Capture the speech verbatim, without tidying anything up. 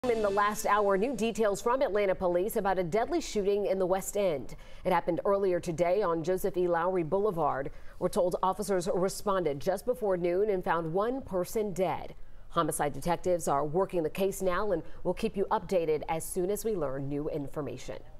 In the last hour, new details from Atlanta police about a deadly shooting in the West End. It happened earlier today on Joseph E. Lowry Boulevard. We're told officers responded just before noon and found one person dead. Homicide detectives are working the case now and will keep you updated as soon as we learn new information.